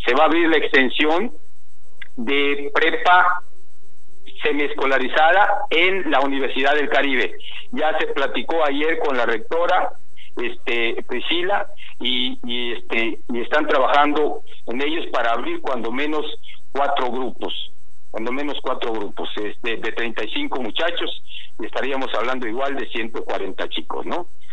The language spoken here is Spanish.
se va a abrir la extensión de prepa semiescolarizada en la Universidad del Caribe. Ya se platicó ayer con la rectora Priscila y están trabajando en ellos para abrir cuando menos 4 grupos, de 35 muchachos, y estaríamos hablando igual de 140 chicos, ¿no?